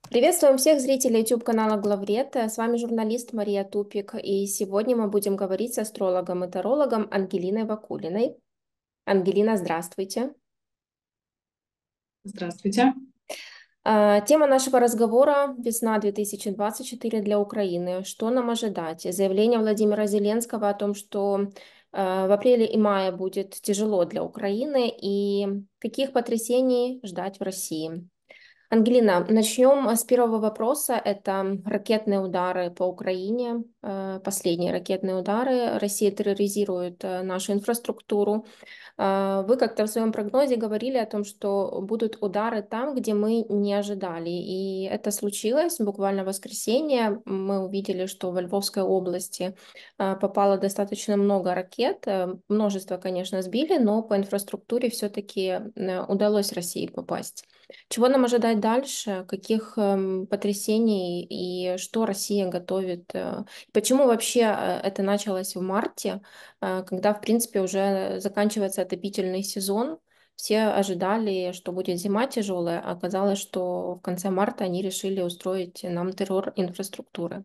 Приветствуем всех зрителей YouTube-канала Главред. С вами журналист Мария Тупик. И сегодня мы будем говорить с астрологом и тарологом Ангелиной Вакулиной. Ангелина, здравствуйте. Здравствуйте. Тема нашего разговора — весна 2024 для Украины. Что нам ожидать? Заявление Владимира Зеленского о том, что в апреле и мае будет тяжело для Украины, и каких потрясений ждать в России? Ангелина, начнем с первого вопроса. Это ракетные удары по Украине, последние ракетные удары. Россия терроризирует нашу инфраструктуру. Вы как-то в своем прогнозе говорили о том, что будут удары там, где мы не ожидали. И это случилось буквально в воскресенье. Мы увидели, что во Львовской области попало достаточно много ракет. Множество, конечно, сбили, но по инфраструктуре все-таки удалось России попасть. Чего нам ожидать дальше? Каких потрясений и что Россия готовит? Почему вообще это началось в марте, когда, в принципе, уже заканчивается отопительный сезон? Все ожидали, что будет зима тяжелая, а оказалось, что в конце марта они решили устроить нам террор инфраструктуры.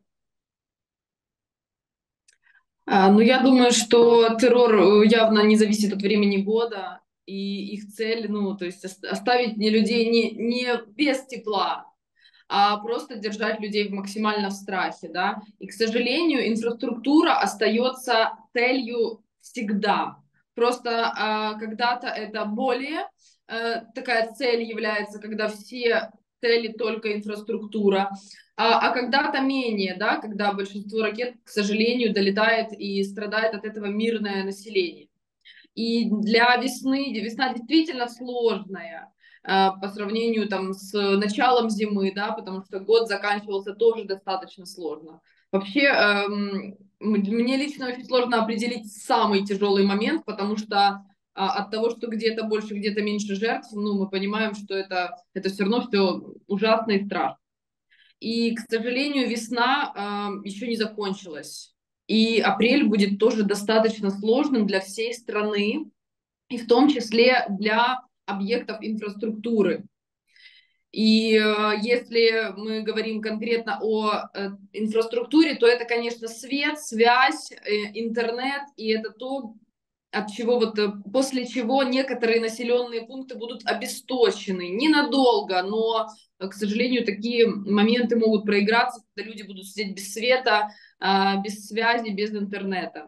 Ну, я думаю, что террор явно не зависит от времени года, и их цель, ну, то есть оставить не людей не без тепла, а просто держать людей максимально в страхе, да. И, к сожалению, инфраструктура остается целью всегда. Просто когда-то это более такая цель является, когда все цели только инфраструктура, а когда-то менее, да, когда большинство ракет, к сожалению, долетает и страдает от этого мирное население. И для весна действительно сложная по сравнению там с началом зимы, да, потому что год заканчивался тоже достаточно сложно. Вообще, мне лично очень сложно определить самый тяжелый момент, потому что от того, что где-то больше, где-то меньше жертв, ну, мы понимаем, что это все равно все ужасно и страшно. И, к сожалению, весна еще не закончилась. И апрель будет тоже достаточно сложным для всей страны, и в том числе для объектов инфраструктуры. И если мы говорим конкретно о инфраструктуре, то это, конечно, свет, связь, интернет, и это то, от чего вот после чего некоторые населенные пункты будут обесточены ненадолго, но, к сожалению, такие моменты могут проиграться, когда люди будут сидеть без света, без связи, без интернета.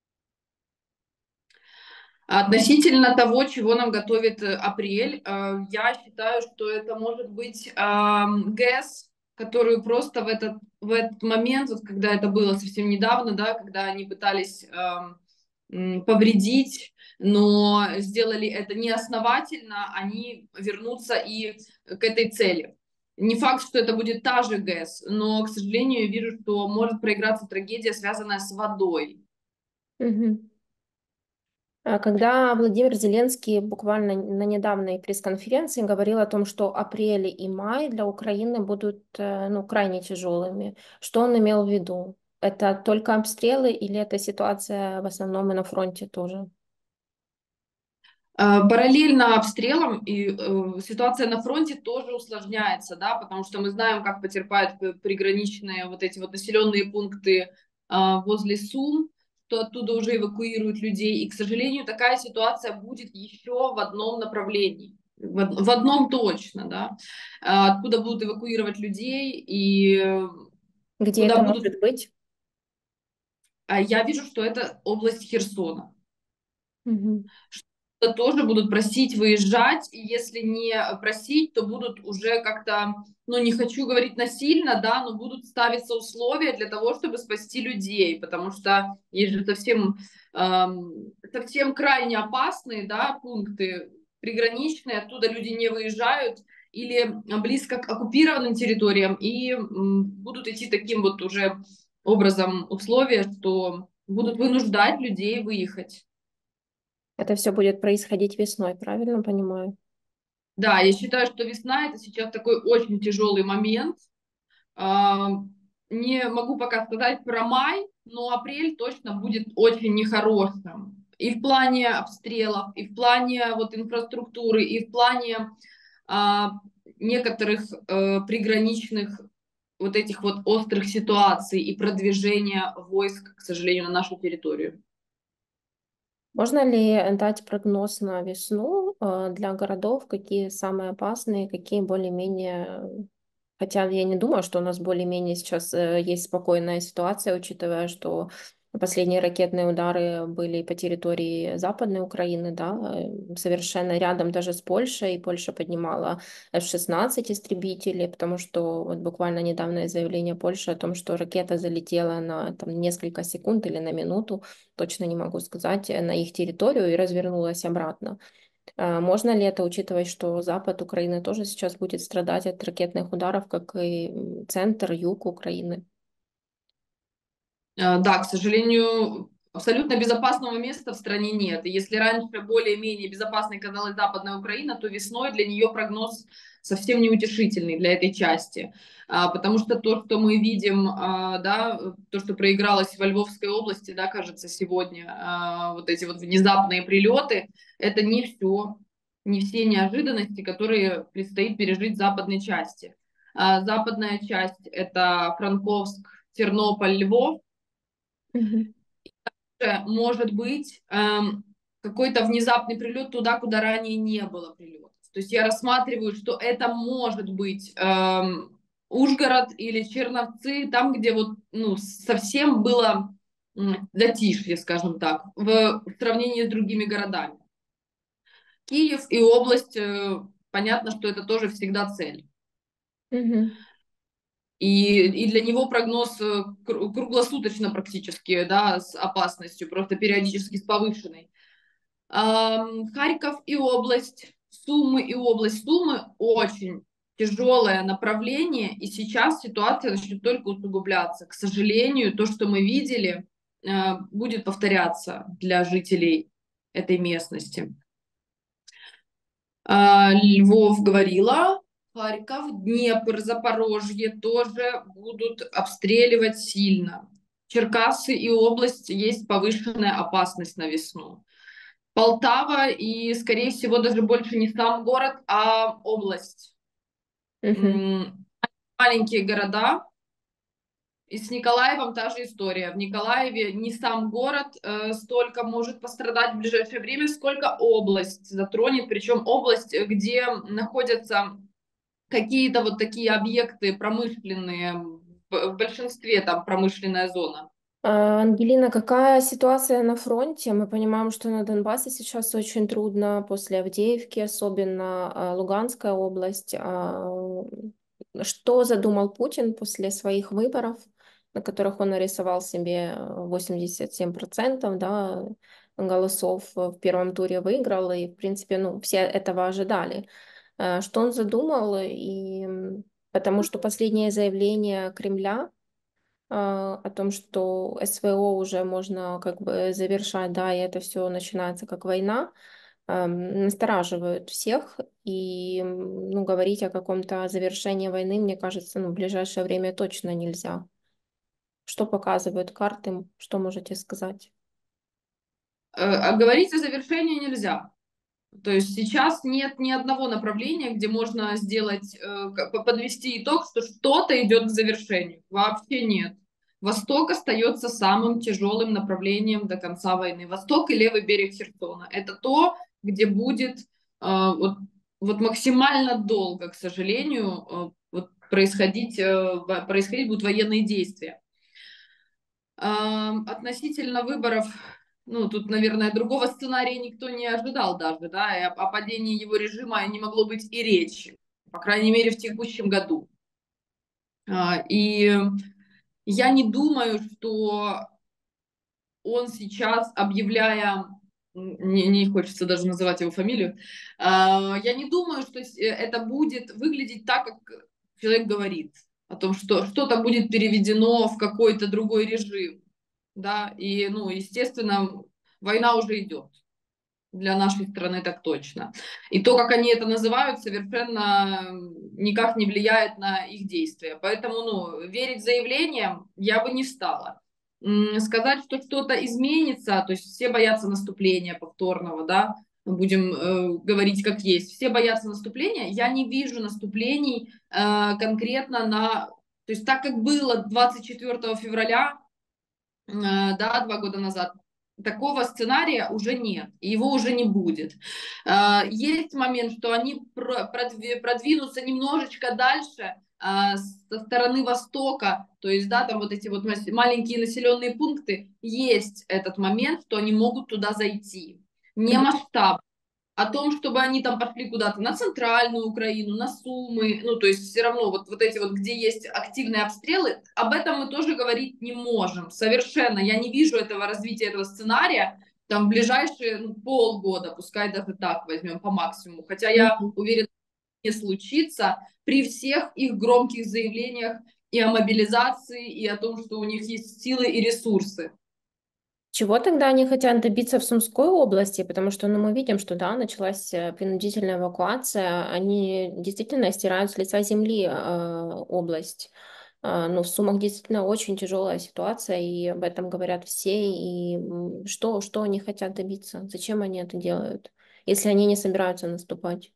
Относительно того, чего нам готовит апрель, я считаю, что это может быть ГЭС, которую просто в этот момент, вот когда это было совсем недавно, да, когда они пытались повредить, но сделали это неосновательно, они вернутся и к этой цели. Не факт, что это будет та же ГЭС, но, к сожалению, я вижу, что может проиграться трагедия, связанная с водой. Мгм. Когда Владимир Зеленский буквально на недавней пресс-конференции говорил о том, что апрель и май для Украины будут ну, крайне тяжелыми, что он имел в виду? Это только обстрелы или это ситуация в основном и на фронте тоже? Параллельно обстрелам и ситуация на фронте тоже усложняется, да, потому что мы знаем, как потерпают приграничные вот эти вот населенные пункты возле Сум, что оттуда уже эвакуируют людей. И, к сожалению, такая ситуация будет еще в одном направлении, в одном точно, да, откуда будут эвакуировать людей и Где это куда будут. может быть? Я вижу, что это область Херсона. Мгм. Тоже будут просить выезжать, и если не просить, то будут уже как-то, ну, не хочу говорить насильно, да, но будут ставиться условия для того, чтобы спасти людей, потому что есть же совсем крайне опасные, да, пункты приграничные, оттуда люди не выезжают или близко к оккупированным территориям и будут идти таким вот уже образом условия, что будут вынуждать людей выехать. Это все будет происходить весной, правильно понимаю? Да, я считаю, что весна это сейчас такой очень тяжелый момент. А, Не могу пока сказать про май, но апрель точно будет очень нехорошим. И в плане обстрелов, и в плане вот инфраструктуры, и в плане а, некоторых приграничных вот этих вот острых ситуаций и продвижения войск, к сожалению, на нашу территорию. Можно ли дать прогноз на весну для городов, какие самые опасные, какие более-менее... Хотя я не думаю, что у нас более-менее сейчас есть спокойная ситуация, учитывая, что последние ракетные удары были по территории Западной Украины, да, совершенно рядом даже с Польшей, и Польша поднимала F-16 истребители, потому что вот буквально недавнее заявление Польши о том, что ракета залетела на там, несколько секунд или на минуту, точно не могу сказать, на их территорию и развернулась обратно. Можно ли это учитывать, что запад Украины тоже сейчас будет страдать от ракетных ударов, как и центр, юг Украины? Да, к сожалению, абсолютно безопасного места в стране нет. И если раньше более-менее безопасной казалась Западная Украина, то весной для нее прогноз совсем неутешительный для этой части. Потому что то, что мы видим, да, то, что проигралось во Львовской области, да, кажется, сегодня, вот эти вот внезапные прилеты, это не все, не все неожиданности, которые предстоит пережить западной части. Западная часть — это Франковск, Тернополь, Львов. Мгм. Может быть какой-то внезапный прилет туда, куда ранее не было прилетов. То есть я рассматриваю, что это может быть Ужгород или Черновцы, там, где вот ну, совсем было затишье, скажем так, в сравнении с другими городами. Киев и область, понятно, что это тоже всегда цель. Мгм. И для него прогноз круглосуточно практически, да, с опасностью, просто периодически с повышенной. Харьков и область, Сумы и область. Сумы очень тяжелое направление, и сейчас ситуация начнет только усугубляться. К сожалению, то, что мы видели, будет повторяться для жителей этой местности. Львов говорила, Харьков, Днепр, Запорожье тоже будут обстреливать сильно. Черкассы и область есть повышенная опасность на весну. Полтава и, скорее всего, даже больше не сам город, а область. Мгм. М, Маленькие города. И с Николаевом та же история. В Николаеве не сам город столько может пострадать в ближайшее время, сколько область затронет. Причем область, где находятся какие-то вот такие объекты промышленные, в большинстве там промышленная зона. Ангелина, какая ситуация на фронте? Мы понимаем, что на Донбассе сейчас очень трудно, после Авдеевки, особенно Луганская область. Что задумал Путин после своих выборов, на которых он нарисовал себе 87%, да, голосов в первом туре выиграл, и, в принципе, ну, все этого ожидали. Что он задумал? Потому что последнее заявление Кремля о том, что СВО уже можно как бы завершать, да, и это все начинается как война, настораживают всех, и ну, говорить о каком-то завершении войны, мне кажется, ну, в ближайшее время точно нельзя. Что показывают карты, что можете сказать? А говорить о завершении нельзя. То есть сейчас нет ни одного направления, где можно сделать, подвести итог, что что-то идет к завершению. Вообще нет. Восток остается самым тяжелым направлением до конца войны. Восток и левый берег Херсона. Это то, где будет вот, вот максимально долго, к сожалению, вот происходить будут военные действия. Относительно выборов, ну, тут, наверное, другого сценария никто не ожидал даже, да, и о падении его режима не могло быть и речи, по крайней мере, в текущем году. И я не думаю, что он сейчас, объявляя, не хочется даже называть его фамилию, я не думаю, что это будет выглядеть так, как человек говорит, о том, что что-то будет переведено в какой-то другой режим, да, и, ну, естественно, война уже идет. Для нашей страны так точно. И то, как они это называют, совершенно никак не влияет на их действия. Поэтому, ну, верить заявлениям я бы не стала. Сказать, что что-то изменится, то есть все боятся наступления повторного, да, будем говорить как есть. Все боятся наступления. Я не вижу наступлений конкретно на... То есть так, как было 24 февраля, да, 2 года назад, такого сценария уже нет, и его уже не будет. Есть момент, что они продвинутся немножечко дальше со стороны востока, то есть, да, там вот эти вот маленькие населенные пункты, есть этот момент, что они могут туда зайти. Не Мгм. масштаб, о том, чтобы они там пошли куда-то на центральную Украину, на Сумы, ну, то есть все равно вот эти вот, где есть активные обстрелы, об этом мы тоже говорить не можем, совершенно. Я не вижу этого развития, этого сценария, там, в ближайшие полгода, пускай даже так возьмем по максимуму. Хотя я Мгм. уверена, не случится при всех их громких заявлениях и о мобилизации, и о том, что у них есть силы и ресурсы. Чего тогда они хотят добиться в Сумской области? Потому что, ну, мы видим, что, да, началась принудительная эвакуация. Они действительно стирают с лица земли область. Ну, в Сумах действительно очень тяжелая ситуация, и об этом говорят все. И что они хотят добиться? Зачем они это делают, если они не собираются наступать?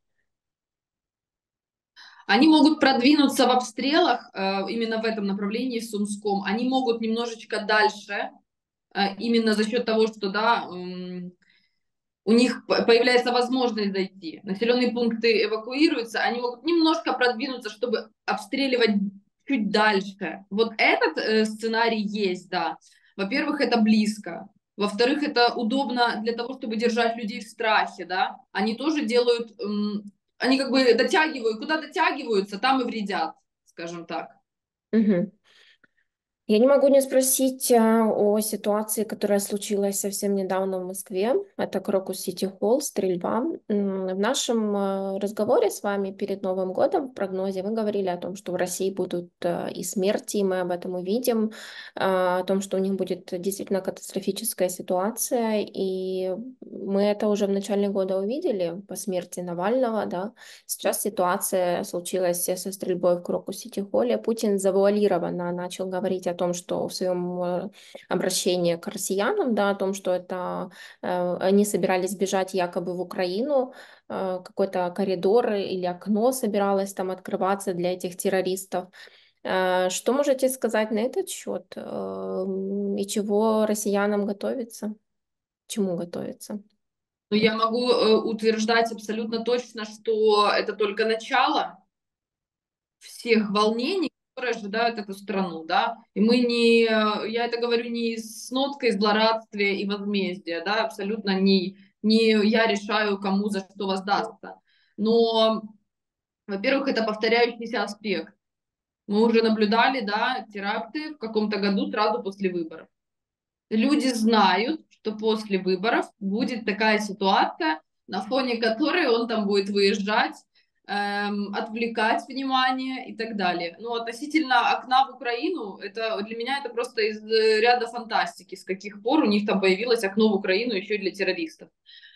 Они могут продвинуться в обстрелах именно в этом направлении, в Сумском. Они могут немножечко дальше, именно за счет того, что да, у них появляется возможность зайти. Населенные пункты эвакуируются, они могут немножко продвинуться, чтобы обстреливать чуть дальше. Вот этот сценарий есть, да. Во-первых, это близко. Во-вторых, это удобно для того, чтобы держать людей в страхе, да. Они тоже делают, они как бы дотягивают, куда дотягиваются, там и вредят, скажем так. Мгм. Я не могу не спросить о ситуации, которая случилась совсем недавно в Москве. Это Крокус Сити Холл, стрельба. В нашем разговоре с вами перед Новым годом в прогнозе вы говорили о том, что в России будут и смерти, и мы об этом увидим, о том, что у них будет действительно катастрофическая ситуация. И мы это уже в начале года увидели по смерти Навального, да. Сейчас ситуация случилась со стрельбой в Крокус-Сити-Холле. Путин завуалированно начал говорить о том, что в своем обращении к россиянам, да, о том, что это они собирались бежать якобы в Украину, какой-то коридор или окно собиралось там открываться для этих террористов. Что можете сказать на этот счет? И чего россиянам готовиться? Чему готовиться? Но я могу утверждать абсолютно точно, что это только начало всех волнений, которые ожидают эту страну, да, и мы не, я это говорю не с ноткой злорадствия и возмездия, да, абсолютно не я решаю, кому за что воздастся, но, во-первых, это повторяющийся аспект. Мы уже наблюдали, да, теракты в каком-то году сразу после выборов. Люди знают, что после выборов будет такая ситуация, на фоне которой он там будет выезжать, отвлекать внимание и так далее. Ну, относительно окна в Украину, это для меня это просто из ряда фантастики, с каких пор у них там появилось окно в Украину еще и для террористов.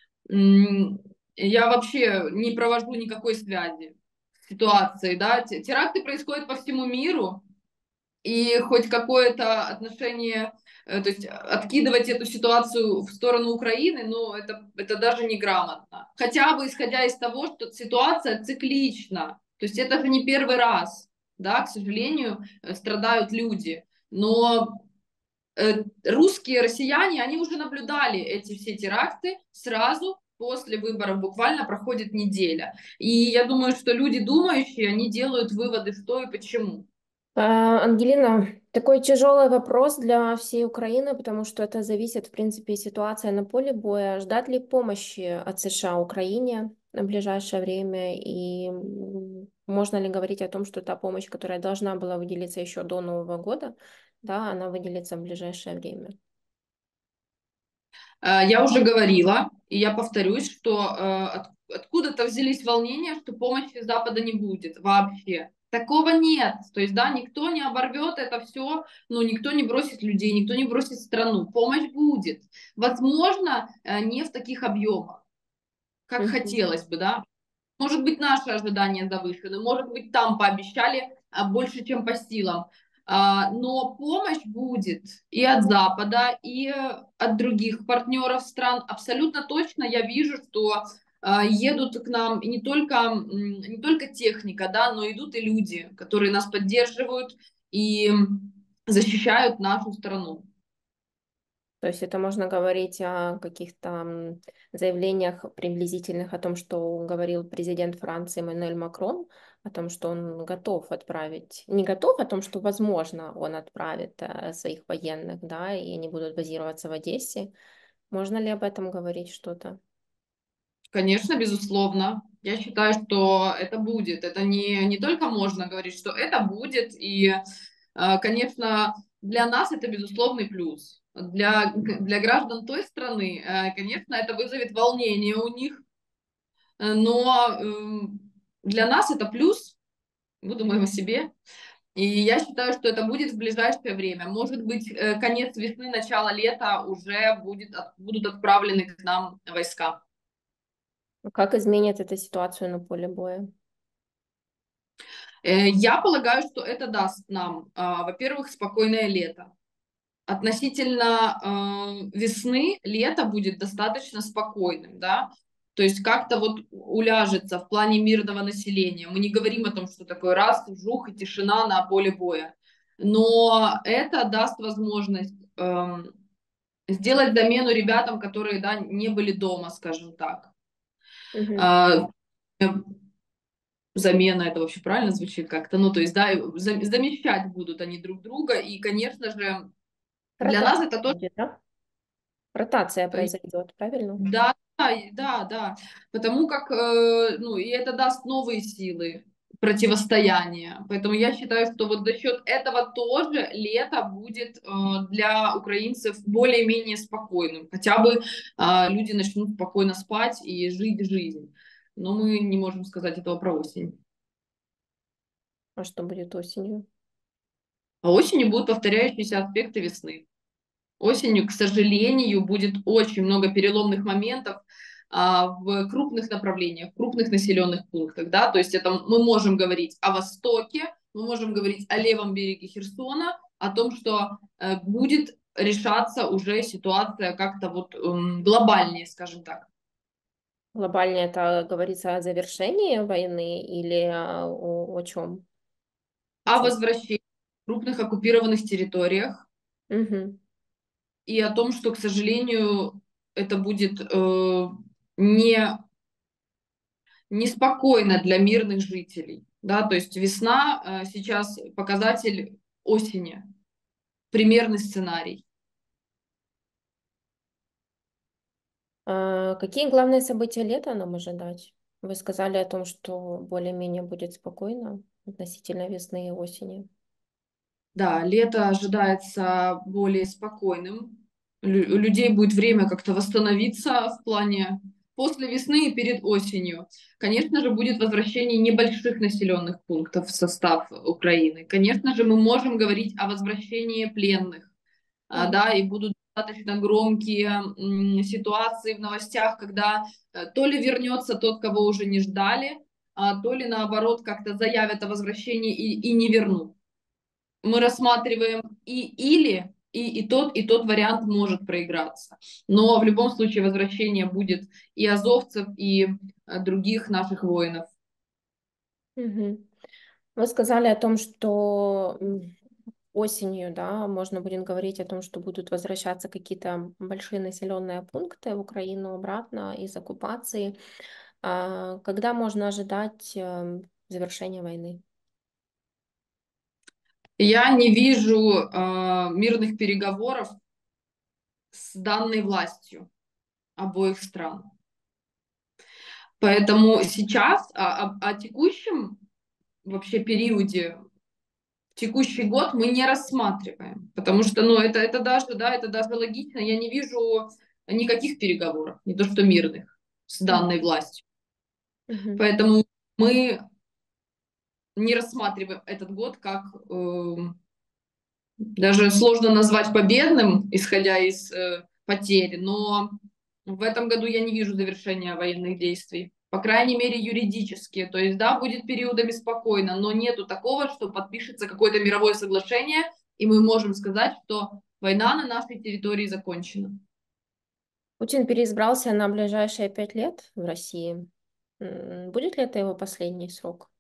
Я вообще не провожу никакой связи с ситуацией, да. Теракты происходят по всему миру, и хоть какое-то отношение, то есть откидывать эту ситуацию в сторону Украины, ну, это даже неграмотно. Хотя бы исходя из того, что ситуация циклична, то есть это же не первый раз, да, к сожалению, страдают люди. Но русские, россияне, они уже наблюдали эти все теракты сразу после выборов, буквально проходит неделя. И я думаю, что люди думающие, они делают выводы, что и почему. Ангелина, такой тяжелый вопрос для всей Украины, потому что это зависит, в принципе, ситуация на поле боя. Ждать ли помощи от США Украине на ближайшее время? И можно ли говорить о том, что та помощь, которая должна была выделиться еще до Нового года, да, она выделится в ближайшее время? Я уже говорила, и я повторюсь, что откуда-то взялись волнения, что помощи Запада не будет вообще. Такого нет. То есть, да, никто не оборвет это все, но никто не бросит людей, никто не бросит страну. Помощь будет. Возможно, не в таких объемах, как Мгм. хотелось бы, да. Может быть, наши ожидания завышены, может быть, там пообещали больше, чем по силам. Но помощь будет и от Запада, и от других партнеров стран. Абсолютно точно я вижу, что едут к нам и не только техника, да, но идут и люди, которые нас поддерживают и защищают нашу страну. То есть это можно говорить о каких-то заявлениях приблизительных о том, что говорил президент Франции Эммануэль Макрон, о том, что он готов отправить, не готов, о том, что, возможно, он отправит своих военных, да, и они будут базироваться в Одессе. Можно ли об этом говорить что-то? Конечно, безусловно. Я считаю, что это будет. Это не только можно говорить, что это будет. И, конечно, для нас это безусловный плюс. Для граждан той страны, конечно, это вызовет волнение у них, но для нас это плюс. Мы думаем о себе. И я считаю, что это будет в ближайшее время. Может быть, конец весны, начало лета уже будут отправлены к нам войска. Как изменит эта ситуацию на поле боя? Я полагаю, что это даст нам, во-первых, спокойное лето. Относительно весны, лето будет достаточно спокойным, да, то есть как-то вот уляжется в плане мирного населения. Мы не говорим о том, что такое раз, вжух и тишина на поле боя, но это даст возможность сделать замену ребятам, которые, да, не были дома, скажем так. Мгм. А, Замена, это вообще правильно звучит как-то, ну, то есть, да, замещать будут они друг друга, и, конечно же, для нас Ротация это тоже, будет, да? Ротация произойдет, правильно? да, да, да, потому как, ну, и это даст новые силы противостояния, поэтому я считаю, что вот за счет этого тоже лето будет для украинцев более-менее спокойным, хотя бы люди начнут спокойно спать и жить жизнь, но мы не можем сказать этого про осень. А что будет осенью? А осенью будут повторяющиеся аспекты весны. Осенью, к сожалению, будет очень много переломных моментов в крупных направлениях, в крупных населенных пунктах. Да? То есть это мы можем говорить о Востоке, мы можем говорить о левом береге Херсона, о том, что будет решаться уже ситуация как-то вот глобальнее, скажем так. Глобально это говорится о завершении войны или о чем? О О чем? возвращении в крупных оккупированных территориях Мгм. и о том, что, к сожалению, это будет не неспокойно для мирных жителей. Да? То есть весна сейчас показатель осени, примерный сценарий. Какие главные события лета нам ожидать? Вы сказали о том, что более-менее будет спокойно относительно весны и осени. Да, лето ожидается более спокойным. У людей будет время как-то восстановиться в плане после весны и перед осенью. Конечно же, будет возвращение небольших населенных пунктов в состав Украины. Конечно же, мы можем говорить о возвращении пленных. Мгм. Да, и будут достаточно громкие ситуации в новостях, когда то ли вернется тот, кого уже не ждали, то ли наоборот как-то заявят о возвращении и не вернут. Мы рассматриваем и тот вариант может проиграться. Но в любом случае возвращение будет и азовцев, и других наших воинов. Мгм. Вы сказали о том, что осенью, да, можно будет говорить о том, что будут возвращаться какие-то большие населенные пункты в Украину обратно из оккупации. Когда можно ожидать завершения войны? Я не вижу мирных переговоров с данной властью обоих стран. Поэтому сейчас о текущем вообще периоде, текущий год мы не рассматриваем, потому что, ну, это даже, да, это даже логично. Я не вижу никаких переговоров, не то что мирных, с Мгм. данной властью. Мгм. Поэтому мы не рассматриваем этот год как даже сложно назвать победным, исходя из потери, но в этом году я не вижу завершения военных действий. по крайней мере, юридически. То есть, да, будет периодами спокойно, но нету такого, что подпишется какое-то мировое соглашение, и мы можем сказать, что война на нашей территории закончена. Путин переизбрался на ближайшие 5 лет в России. Будет ли это его последний срок?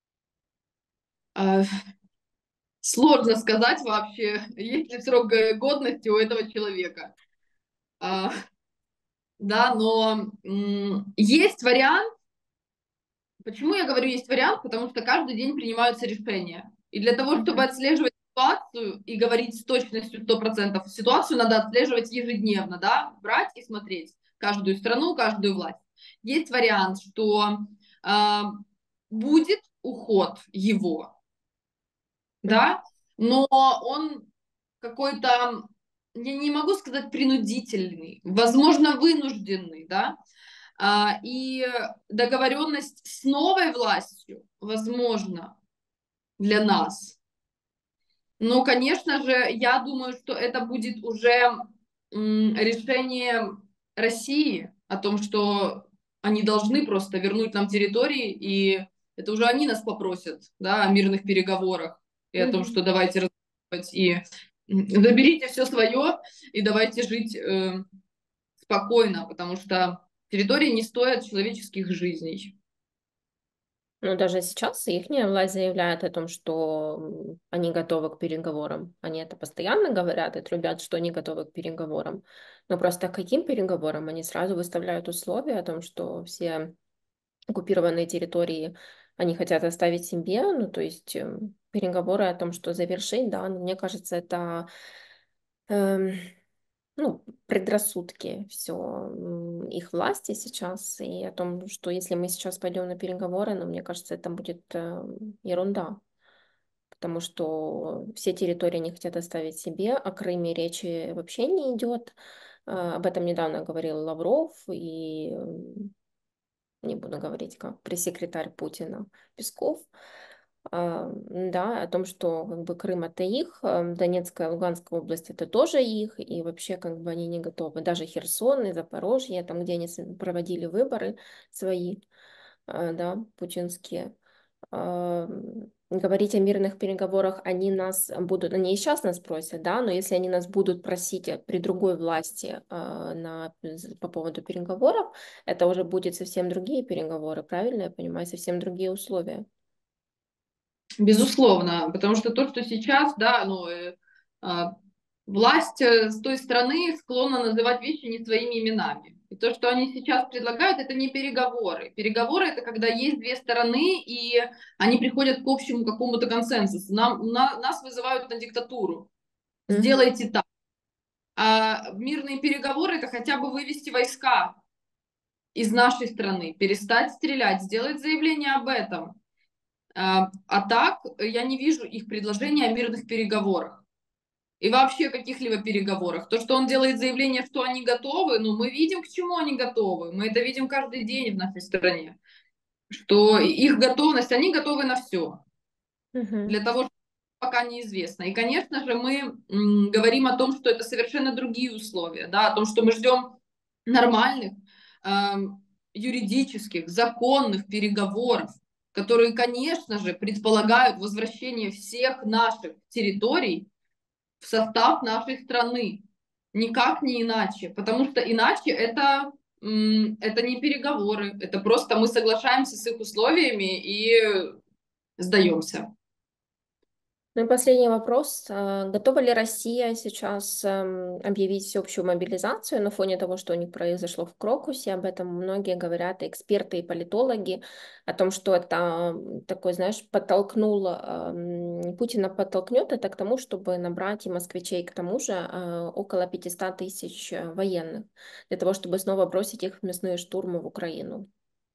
А, Сложно сказать вообще, есть ли срок годности у этого человека. А, Да, но есть вариант. Почему я говорю есть вариант? Потому что каждый день принимаются решения. И для того, чтобы Мгм. отслеживать ситуацию и говорить с точностью 100%, ситуацию надо отслеживать ежедневно, да, брать и смотреть каждую страну, каждую власть. Есть вариант, что э, будет уход его, Мгм. да, но он какой-то, я не могу сказать принудительный, возможно, вынужденный, да, и договоренность с новой властью, возможно, для нас. Но, конечно же, я думаю, что это будет уже решение России о том, что они должны просто вернуть нам территории, и это уже они нас попросят, да, о мирных переговорах и о том, Мгм. что давайте разговаривать и заберите все свое и давайте жить спокойно, потому что территории не стоят человеческих жизней. Ну, даже сейчас их власть заявляет о том, что они готовы к переговорам. Они это постоянно говорят и трубят, что они готовы к переговорам. Но просто к каким переговорам? Они сразу выставляют условия о том, что все оккупированные территории они хотят оставить себе. Ну, то есть переговоры о том, что завершить, да, но мне кажется, это эм, ну, предрассудки все их власти сейчас, и о том, что если мы сейчас пойдем на переговоры, ну, мне кажется, это будет ерунда, потому что все территории они хотят оставить себе, о Крыме речи вообще не идет. Об этом недавно говорил Лавров, и не буду говорить, как пресс-секретарь Путина Песков, да, о том, что как бы Крым это их, Донецкая, Луганская область это тоже их, и вообще как бы они не готовы. Даже Херсон и Запорожье, там, где они проводили выборы свои, да, путинские, говорить о мирных переговорах, они и сейчас нас просят, да, но если они нас будут просить при другой власти по поводу переговоров, это уже будет совсем другие переговоры, правильно я понимаю, совсем другие условия. Безусловно, потому что то, что сейчас, да, ну, а, власть с той стороны склонна называть вещи не своими именами. И то, что они сейчас предлагают, это не переговоры. Переговоры это когда есть две стороны, и они приходят к общему какому-то консенсусу. Нас вызывают на диктатуру. Мгм. Сделайте так. А мирные переговоры это хотя бы вывести войска из нашей страны, перестать стрелять, сделать заявление об этом. А так я не вижу их предложения о мирных переговорах и вообще каких-либо переговорах. То, что он делает заявление, что они готовы, ну, мы видим, к чему они готовы. Мы это видим каждый день в нашей стране. Что их готовность, они готовы на все. Мгм. Для того, что пока неизвестно. И, конечно же, мы говорим о том, что это совершенно другие условия, да, о том, что мы ждем нормальных, юридических, законных переговоров, которые, конечно же, предполагают возвращение всех наших территорий в состав нашей страны. Никак не иначе, потому что иначе это не переговоры, это просто мы соглашаемся с их условиями и сдаемся. Ну и последний вопрос. Готова ли Россия сейчас объявить всеобщую мобилизацию на фоне того, что у них произошло в Крокусе? Об этом многие говорят, и эксперты, и политологи, о том, что это такой, знаешь, Путина подтолкнет это к тому, чтобы набрать и москвичей, к тому же около 500 тысяч военных, для того, чтобы снова бросить их в мясные штурмы в Украину.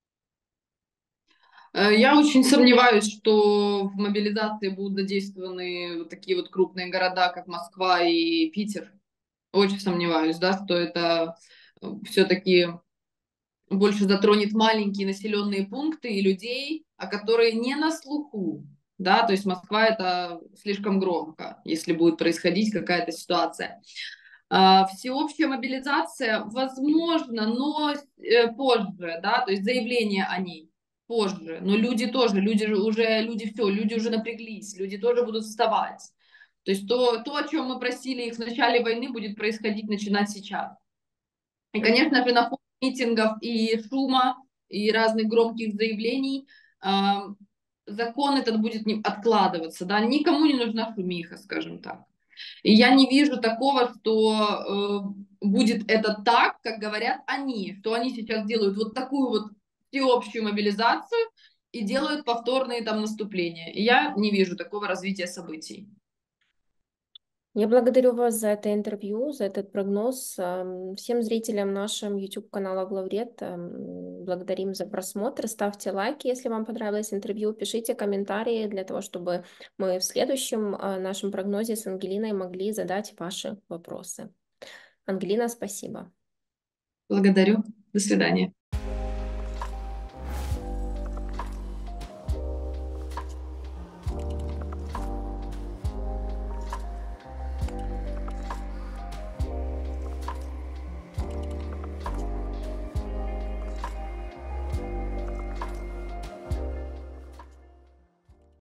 Я очень сомневаюсь, что в мобилизации будут задействованы вот такие вот крупные города, как Москва и Питер. Очень сомневаюсь, да, что это все-таки больше затронет маленькие населенные пункты и людей, а которые не на слуху. Да, то есть Москва это слишком громко, если будет происходить какая-то ситуация. Всеобщая мобилизация, возможно, но позже, да, то есть заявление о ней позже. Но люди тоже, люди уже напряглись, люди тоже будут вставать. То есть то, о чем мы просили их в начале войны, будет происходить, начинать сейчас. И, Мгм. конечно же, на фоне митингов и шума, и разных громких заявлений закон этот будет откладываться, да, никому не нужна шумиха, скажем так. И я не вижу такого, что будет это так, как говорят они, что они сейчас делают вот такую вот всеобщую мобилизацию и делают повторные там наступления. И я не вижу такого развития событий. Я благодарю вас за это интервью, за этот прогноз. Всем зрителям нашим YouTube-канала Главред благодарим за просмотр. Ставьте лайки, если вам понравилось интервью. Пишите комментарии для того, чтобы мы в следующем нашем прогнозе с Ангелиной могли задать ваши вопросы. Ангелина, спасибо. Благодарю. До свидания.